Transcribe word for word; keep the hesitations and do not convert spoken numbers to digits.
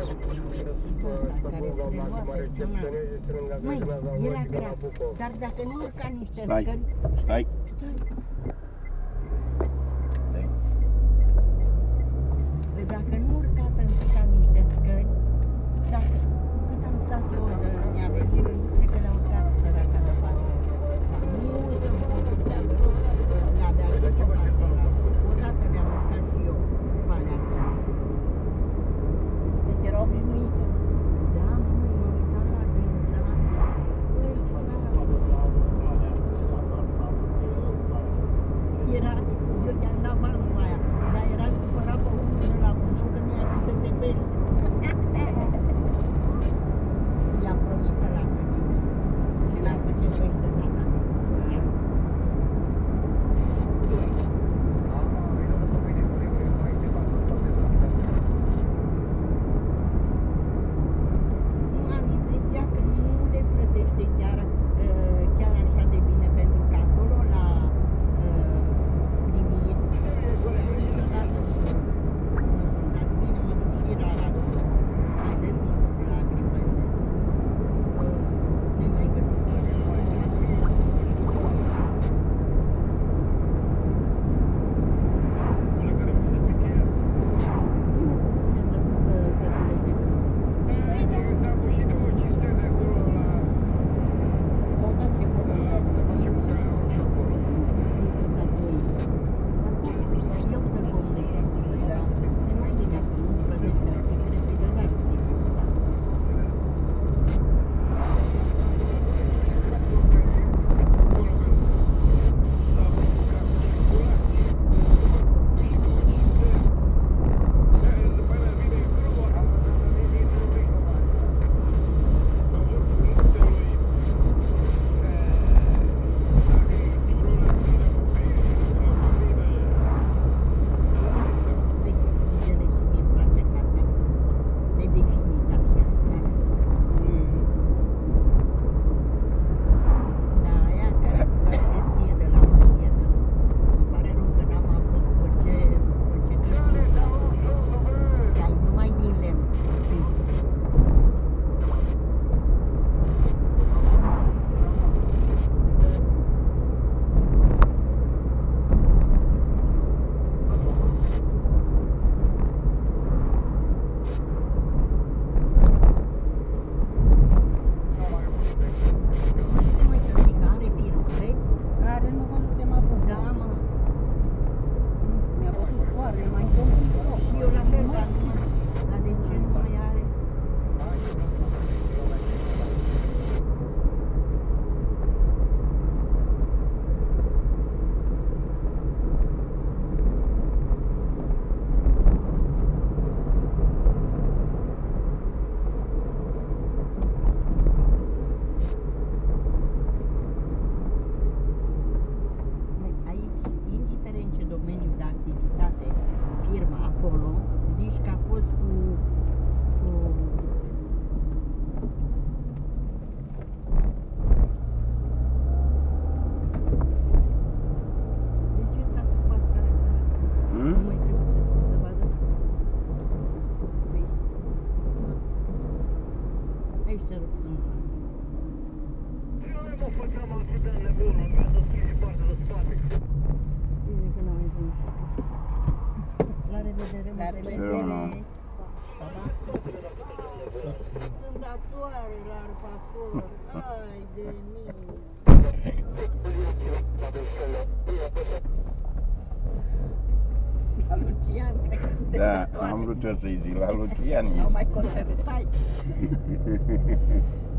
Măi, era grav, dar dacă nu urca niște Stai, scări... stai. Stai. Dacă nu urca ca niște scări, dacă cât am stat eu de neavenire, nu cred că le-a urcat săraca de față. Nu să-mi putea deloc, n-avea și pe partea ăla. Odată le-am urcat și eu valea asta. Deci era obișnuită. Da, măi, mă uitam la dânsa. Băi, era, eu i-am dat banul aia, dar era supărat pe unul de la Buzău că nu i-a zis să se pești. I-am promis să la mine. Și n-am făcut pește tata mea. Nu am impresia că nu le plătește chiar, uh, chiar așa de bine, pentru că acolo la uh, primiri, niciodată nu sunt dat bine, mă duc și la radio, mai des mă duc la agrimări, uh, ne mai găsesc. Bine, bine să, să, să plece. Căutați și acolo. Eu să comunic. E mai bine acum, nu plătește, cred că e de Gigele și mie îmi place casa asta. De definit așa. Da, aia care îți place ție de la manieră. Îmi pare rău că n-am avut după ce, după ce ne-am dat. Ai numai din lemn. Se mai târzică, are firmă, vezi? Care nu văzusem acum. Da, mă. Mi-a bătut soare, mai întâmplă. Și eu la fel, dar nu. Dar de ce nu mai are? Măi, aici, indiferent ce domeniu de activitate firma acolo, zici că a fost cu, cu de ce s-a ocupat care Hmm? nu mai trebuie să, să vadă? Păi, aici te rog să-mi fac. Bine că n-am ajuns. La revedere, La mă, revedere. Pa, pa. Sunt datoare la arpacor. Ai de mine. La Lucian, cred că sunteți Da, datoare. am vrut eu să-i zic la Lucian Au ești. mai contestai.